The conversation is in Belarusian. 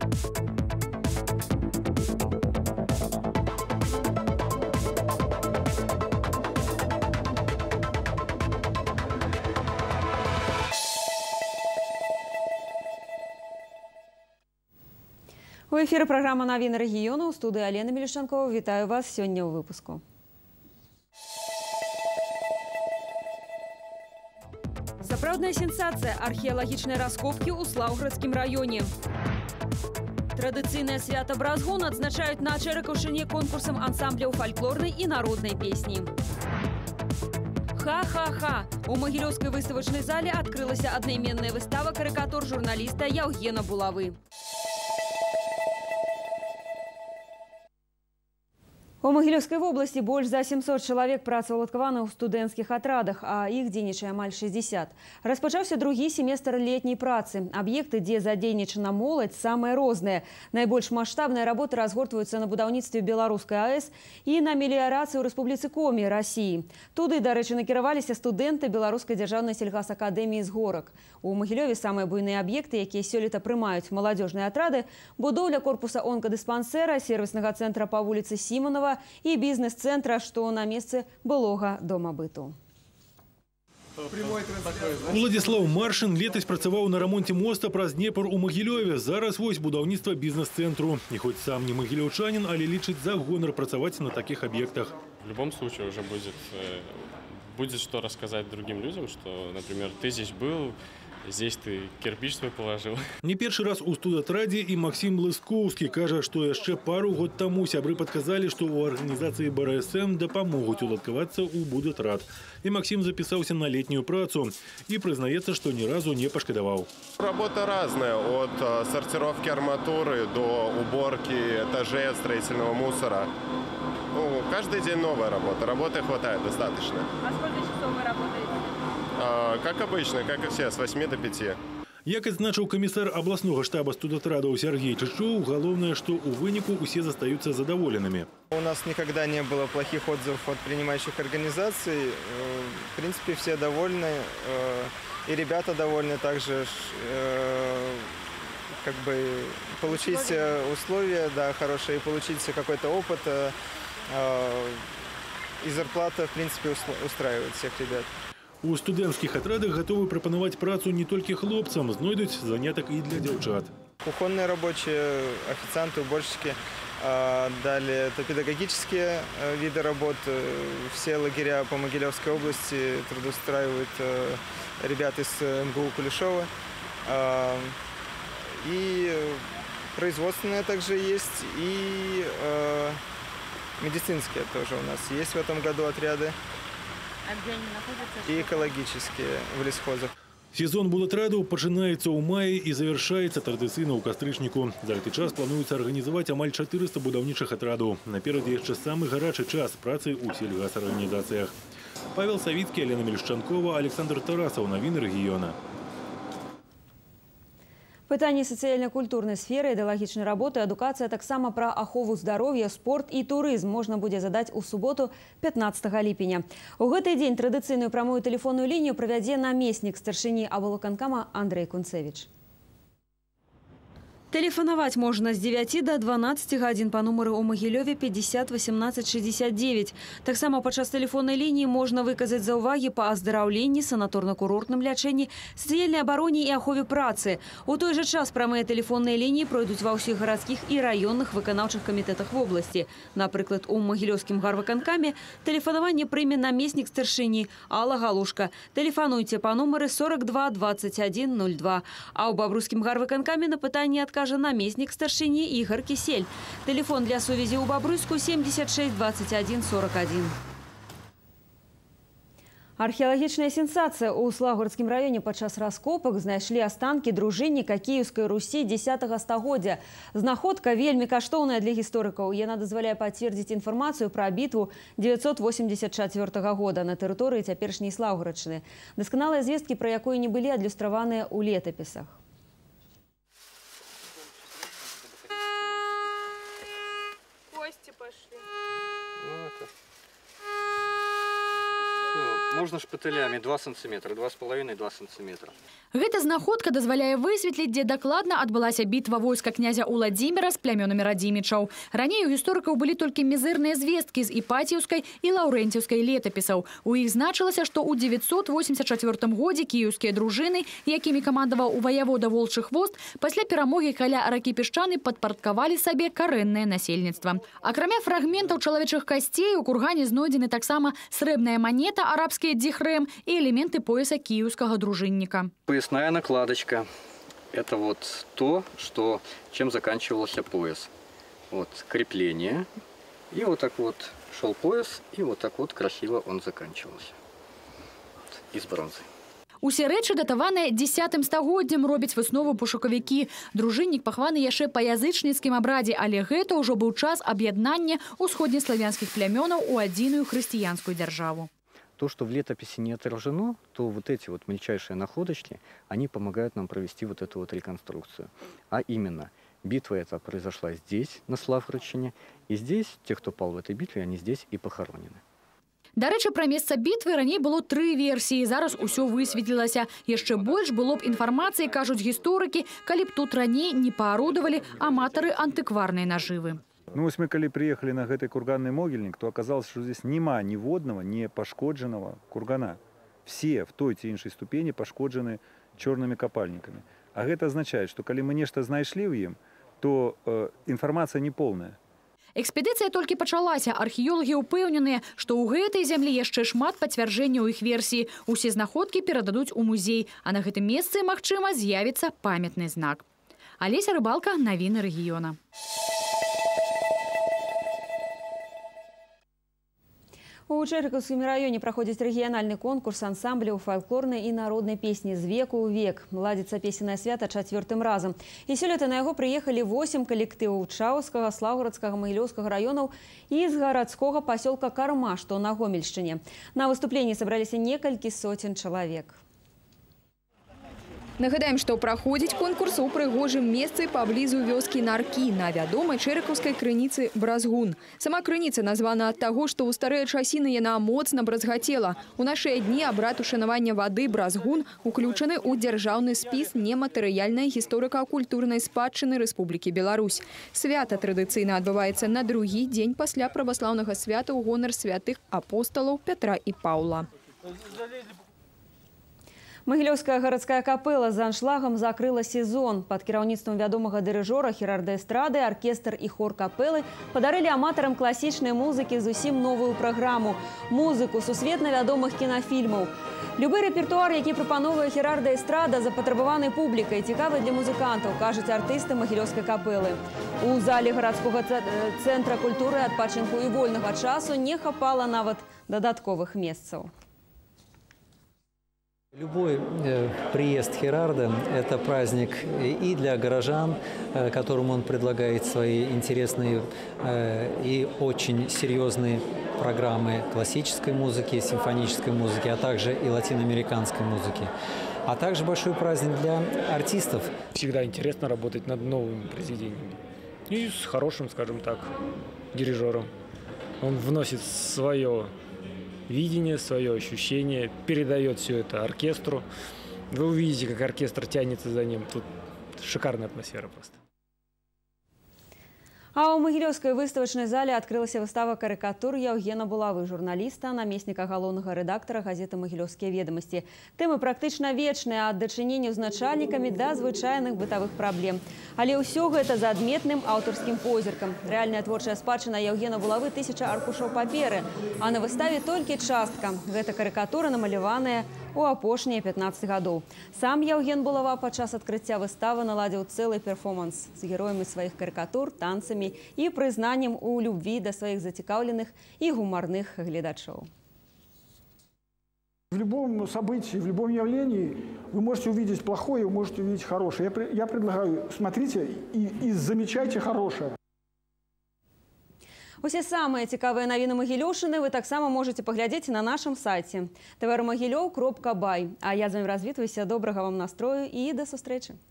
У эфіры праграма «Навіны рэгіёну». У студыі Алена Мелішчанкова. Вітаю вас сёння ў выпуску. Сапраўдная сенсацыя. Археалагічныя раскопкі ў Слаўградскім раёне. Традыцыйнае свята Бразгон адзначаюць на Чэракаўшыне конкурсам ансамбляў фальклорнай і народнай песні. Ха-ха-ха! У Магілёўскай выставачнай зале адкрылася аднайменная выстава карыкатур журналіста Яўгена Булавы. У Магілёўскай вобласці больш за 700 чалавек працаўладкавана ў студэнцкіх атрадах, а іх дзейнічае амаль 60. Распачаўся другі семестр летняй працы. Аб'екты, дзе задзейнічана моладзь, самыя розныя. Найбольш маштабныя работы разгортваюцца на будаўніцтве Беларускай АЭС і на меліярацыі ў Рэспубліцы Коми, Расіі. Туды, дарэчы, накіраваліся студэнты Беларускай дзяржаўнай сельгасакадэміі з Горак. У Магілёве самыя буйныя аб'екты, якія сёлета прымаюць маладзёжныя атрады, будоўля корпуса онкадыспансэра, сервіснага цэнтра па вуліцы Сімонова і бізнес-цэнтра, што на месцы былога дома быту. Уладзіслаў Маршын летась працаваў на рамонце моста праз Днепр у Магілёве. Зараз вось будаўніцтва бізнес-цэнтру. І хоць сам не магілёўчанін, але лічыць за гонар працаваць на такіх объектах. В любом случае уже будет что рассказать другим людям, что, например, ты здесь был, здесь ты кирпич свой положил. Не першы раз у студатрадзе і Максим Лыскоўскі кажа, што яшчэ пару год таму сябры падказалі, што ў арганізацыі БРСМ дапамогуць уладкавацца ў будатрад. І Максим запісаўся на летнюю працу і прызнаецца, што ні разу не пашкадаваў. Работа разная, от сортировки арматуры до уборки этажей строительного мусора. Ну, каждый день новая работа. Работы хватает достаточно. А сколько часов вы работаете? Как обычно, как и все, с 8 до 5. Як адзначыў камісар абласнога штаба студатрадаў Сергей Чычоў, галоўнае, што ў выніку усе застаюцца задаволенымі. У нас никогда не было плохих отзывов от принимающих организаций. В принципе, все довольны. И ребята довольны также. Как бы получить условия, да, хорошие, и получить какой-то опыт. И зарплата, в принципе, устраивает всех ребят. У студэнцкіх атрадах гатовы прапанаваць працу не толькі хлопцам, знойдуць занятак і для дзяўчат. Кухонные рабочие, официанты, уборщики. Далее это педагогические виды работ. Все лагеря по Могилевской области трудоустраивают ребят из МГУ Кулешова. И производственные также есть, и медицинские тоже у нас есть в этом году отряды. А где они находятся? И экологические в лесхозах. Сезон будатрадаў пачынаецца ў маі і завяршаецца традыцыйна ў кастрычніку. За гэты час плануецца арганізаваць амаль 400 будаўнічых атрадаў. Наперадзе яшчэ самы гарачы час працы ў сельгасарганізацыях. Павел Савіцкі, Алена Мелішчанкова, Александр Тарасаў. Навіны рэгіёна. Пытанні сацыяльна-культурнай сферы, ідэалагічнай работы, адукацыя, таксама пра ахову здароўя, спорт і турызм можна будзе задаць у суботу 15 ліпеня. У гэты дзень традыцыйную прамую тэлефонную лінію правядзе намеснік старшыні аблвыканкама Андрэй Кунцевіч. Тэлефанаваць можна з 9 до 12 гадзін па нумары ў Магілёве 50 18 69. Таксама падчас тэлефоннай лініі можна выказаць заўвагі па аздараўленні, санаторна-курортным лячэнні, сацыяльнай абароне і ахове працы. У той жа час прамыя тэлефонныя лініі пройдуць ва ўсіх гарадскіх і раённых выканаўчых камітэтах вобласці. Напрыклад, у Магілёўскім гарвыканкаме тэлефанаванне прыме намеснік старшыні Алла Галушка. Тэлефануйце па нумары 42 21 02. А ў Бабруйскім гарвыканкаме на пытанні адкажа намеснік старшыні Ігор Кісель. Телефон для сувязі ў Бабруйску 76 21 41. Археалагічная сенсацыя. У Слаўградскім раёне падчас раскопак знайшлі астанкі дружынніка Кіеўскай Русі 10 стагоддзя. Знаходка вельмі каштоўная для гісторыкаў. Яна дазваляе пацвердзіць інфармацыю пра бітву 984 года на тэрыторыі цяперашняй Слаўградчыны. Дасканалыя звесткі, пра якую не былі адлюстраваныя ў летапісах. Пошли. Вот. Все. Можно шпателями 2 сантиметра, 2,5-2 сантиметра. Гэта знаходка дазваляе высветліць, дзе дакладна адбылася бітва войска князя Уладзіміра з плямёнамі радзімічаў. Раней у гісторыкаў былі толькі мізэрныя звесткі з іпаціўскай і лаўрэнціўскай летапісаў. У іх значылася, што ў 984 годзе кіеўскія дружыны, якімі камандаваў ваявода Волчы хвост, пасля перамогі каля ракі Пешчаны падпарадкавалі сабе карэннае насельніцтва. Акрамя фрагментаў чалавечых касцей у кургане знойдзены таксама срэбная манета, арабскія дихрэм і элементы пояса кіеўскага дружынніка. Поясная накладочка. Это вот то, чем заканчивался пояс. Вот крепление. И вот так вот шел пояс, и вот так вот красиво он заканчивался. Из бронзы. Усе рэчы датаваныя 10 стагоддзям, робяць выснову пошукавікі. Дружыннік пахаваны яшчэ па язычніцкім абрадзе, але гэта ўжо быў час аб'яднання усходнеславянскіх плямёнаў у адзіную хрысціянскую дзяржаву. То, что в летописи не отражено, то вот эти вот мельчайшие находочки, они помогают нам провести вот эту вот реконструкцию. А именно, битва эта произошла здесь, на Славградщине, и здесь, те, кто пал в этой битве, они здесь и похоронены. Да рэчы, пра месца бітвы раней было 3 версіі, зараз усё высветлілася. Яшчэ больш было б інфармацыі, кажуць гісторыкі, калі б тут раней не паарудавалі аматары антыкварнай нажывы. Ну, вось мы, калі приехали на гэты курганный могильник, то оказалось, что здесь нема ніводнага не пашкоджанага кургана. Все в той ці іншай ступені пашкоджаны чорнымі капальнікамі. А гэта означает, что калі мы нешта знайшлі ў ім, то інфармацыя не полная. Экспедыцыя толькі пачалася. Археолагі ўпэўненыя, што ў гэтай зямлі яшчэ шмат пацвярджэнняў іх версіі. Усе знаходкі перададуць у музей, а на гэтым месцы, магчыма, з'явіцца памятны знак. Алеся Рыбалка, навіны рэгіёна. У Чэркаўскім раёне праходзіць рэгіянальны конкурс ансамбляў фальклорнай і народнай песні «З веку ў век». Ладзіцца песеннае свята 4-м разам. І сёлета на яго прыехалі 8 калектываў Чаўскага, Слаўградскага, Магілёўскага раёнаў і з гарадскога пасёлка Карма, што на Гомельшчыне. На выступленні сабраліся некалькі сотен чалавек. Нагадаем, што праходзіць конкурс у прыгожым месцы паблізу вёскі Наркі на вядомай чэркаўскай крыніцы Бразгун. Сама крыніца названа ад таго, што ў старыя часіны яна моцна бразгацела. У нашыя дні абрад ушанавання вады Бразгун уключаны ў дзяржаўны спіс нематэрыяльнай гісторыка-культурнай спадчыны Рэспублікі Беларусь. Свята традыцыйна адбываецца на другі дзень пасля праваслаўнага свята ў гонар святых апосталаў Пятра і Паўла. Магілёўская гарадская капэла з аншлагам закрыла сезон. Пад кіраўніцтвам вядомага дырыжора Херарда Эстрады аркестр і хор капэлы падарылі аматарам класічнай музыкі зусім новую праграму – музыку сусветна вядомых кінафільмаў. Любы рэпертуар, які прапановвае Херарда Эстрада, запатрабаваны публікай, цікавы для музыкантаў, кажуць артысты магілёўскай капэлы. У зале гарадскога цэнтра культуры, адпачынку і вольнага часу не хапала нават дадатковых месцаў. Любой приезд Херарда – это праздник и для горожан, которым он предлагает свои интересные и очень серьезные программы классической музыки, симфонической музыки, а также и латиноамериканской музыки. А также большой праздник для артистов. Всегда интересно работать над новыми произведениями. И с хорошим, скажем так, дирижером. Он вносит свое видение, свое ощущение, передает все это оркестру. Вы увидите, как оркестр тянется за ним. Тут шикарная атмосфера просто. А ў Магілёўскай выставачнай зале адкрылася выстава карыкатур Яўгена Булавы, журналіста, намесніка галоўнага рэдактара газеты «Магілёўскія ведамасці». Тэмы практычна вечныя, ад дачынення з начальнікамі да звычайных бытавых праблем. Але ўсё гэта за адметным аўтарскім позіркам. Рэальная творчая спадчына Яўгена Булавы – 1000 аркушаў паперы, а на выставе толькі частка. Гэта карыкатура, намаляваная у апошнія 15 гадоў. Сам Яўген Булава падчас адкрыцця выставы наладзіў цэлы перформанс з героямі сваіх карыкатур, танцамі и признанием у любви до своих зацікавленных и гуморных глядачоў. В любом событии, в любом явлении вы можете увидеть плохое, вы можете увидеть хорошее. Я предлагаю, смотрите и замечайте хорошее. Усе самыя цікавыя навіны Магілёўшчыны вы таксама можете паглядзець на нашым сайце tvr.magilov.by. А я з вами развітваюся, добрага вам настрою і да сустрэчы.